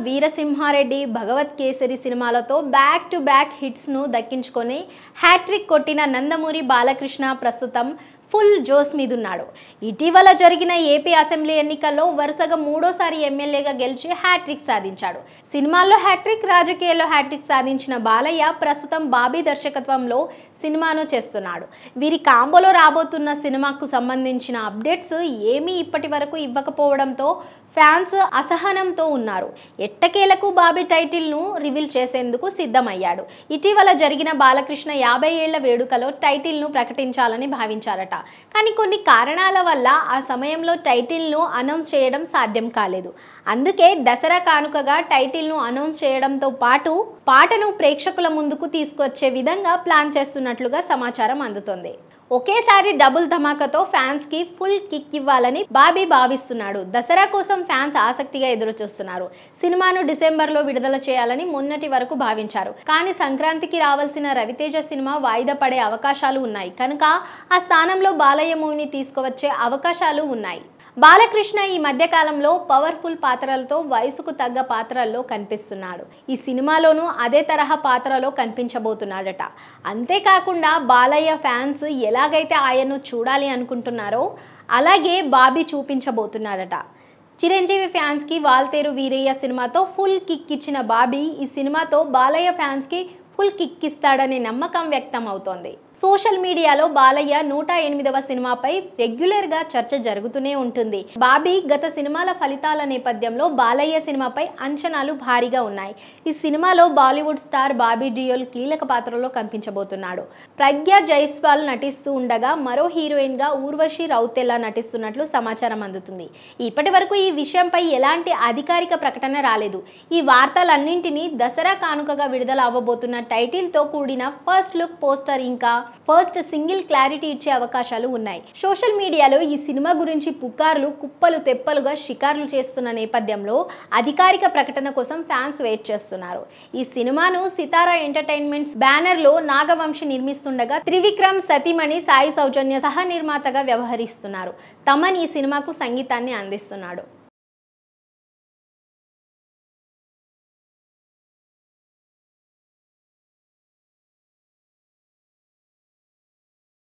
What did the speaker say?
వీరసింహారెడ్డి, భగవత్ కేసరి సినిమాలతో back to back హిట్స్ను దక్కించుకొని హ్యాట్రిక్ కొట్టిన నందమూరి బాలకృష్ణ ప్రస్తుతం ఫుల్ జోస్ మీదున్నాడు. ఇటీవల జరిగిన ఏపీ అసెంబ్లీ ఎన్నికల్లో వరుసగా మూడోసారి ఎమ్మెల్యేగా గెలిచి హ్యాట్రిక్ సాధించాడు. సినిమాల్లో హ్యాట్రిక్, రాజకీయాల్లో హ్యాట్రిక్ సాధించిన బాలయ్య ప్రస్తుతం బాబీ దర్శకత్వంలో సినిమాను చేస్తున్నాడు. వీరి కాంబోలో రాబోతున్న సినిమాకు సంబంధించిన అప్డేట్స్ ఏమీ ఇప్పటి వరకు ఇవ్వకపోవడంతో ఫ్యాన్స్ అసహనంతో ఉన్నారు. ఎట్టకేలకు బాబీ టైటిల్ను రివీల్ చేసేందుకు సిద్ధమయ్యాడు. ఇటీవల జరిగిన బాలకృష్ణ 50 ఏళ్ల వేడుకలో టైటిల్ను ప్రకటించాలని భావించారట. కానీ కొన్ని కారణాల వల్ల ఆ సమయంలో టైటిల్ను అనౌన్స్ చేయడం సాధ్యం కాలేదు. అందుకే దసరా కానుకగా టైటిల్ను అనౌన్స్ చేయడంతో పాటు పాటను ప్రేక్షకుల ముందుకు తీసుకొచ్చే విధంగా ప్లాన్ చేస్తున్నట్లుగా సమాచారం అందుతోంది. ఒకేసారి డబుల్ ధమాకాతో ఫ్యాన్స్ కి ఫుల్ కిక్ ఇవ్వాలని బాబీ భావిస్తున్నాడు. దసరా కోసం ఫ్యాన్స్ ఆసక్తిగా ఎదురు చూస్తున్నారు. సినిమాను డిసెంబర్లో విడుదల చేయాలని మొన్నటి వరకు భావించారు. కానీ సంక్రాంతికి రావాల్సిన రవితేజ సినిమా వాయిదా పడే అవకాశాలు ఉన్నాయి కనుక ఆ స్థానంలో బాలయ్య మూవీని తీసుకువచ్చే అవకాశాలు ఉన్నాయి. బాలకృష్ణ ఈ మధ్య కాలంలో పవర్ఫుల్ పాత్రలతో వయసుకు తగ్గ పాత్రల్లో కనిపిస్తున్నాడు. ఈ సినిమాలోనూ అదే తరహా పాత్రలో కనిపించబోతున్నాడట. అంతేకాకుండా బాలయ్య ఫ్యాన్స్ ఎలాగైతే ఆయన్ను చూడాలి అనుకుంటున్నారో అలాగే బాబీ చూపించబోతున్నాడట. చిరంజీవి ఫ్యాన్స్కి వాల్తేరు వీరయ్య సినిమాతో ఫుల్ కిక్ ఇచ్చిన బాబీ ఈ సినిమాతో బాలయ్య ఫ్యాన్స్కి ఫుల్ కిక్ ఇస్తాడనే నమ్మకం వ్యక్తం అవుతోంది. సోషల్ మీడియాలో బాలయ్య 108వ సినిమాపై రెగ్యులర్గా చర్చ జరుగుతూనే ఉంటుంది. బాబీ గత సినిమాల ఫలితాల నేపథ్యంలో బాలయ్య సినిమాపై అంచనాలు భారీగా ఉన్నాయి. ఈ సినిమాలో బాలీవుడ్ స్టార్ బాబీ డియోల్ కీలక పాత్రలో కనిపించబోతున్నాడు. ప్రజ్ఞ జైస్వాల్ నటిస్తూ ఉండగా మరో హీరోయిన్గా ఊర్వశి రౌతెలా నటిస్తున్నట్లు సమాచారం అందుతుంది. ఇప్పటి వరకు ఈ విషయంపై ఎలాంటి అధికారిక ప్రకటన రాలేదు. ఈ వార్తలన్నింటినీ దసరా కానుకగా విడుదల అవ్వబోతున్న టైటిల్తో కూడిన ఫస్ట్ లుక్ పోస్టర్ ఇంకా ఫస్ట్ సింగిల్ క్లారిటీ ఇచ్చే అవకాశాలు ఉన్నాయి. సోషల్ మీడియాలో ఈ సినిమా గురించి పుకార్లు కుప్పలు తెప్పలుగా షికార్లు చేస్తున్న నేపథ్యంలో అధికారిక ప్రకటన కోసం ఫ్యాన్స్ వెయిట్ చేస్తున్నారు. ఈ సినిమాను సితారా ఎంటర్టైన్మెంట్స్ బ్యానర్లో నాగవంశి నిర్మిస్తుండగా త్రివిక్రమ్ సతీమణి సాయి సౌజన్య సహ నిర్మాతగా వ్యవహరిస్తున్నారు. తమన్ ఈ సినిమాకు సంగీతాన్ని అందిస్తున్నాడు.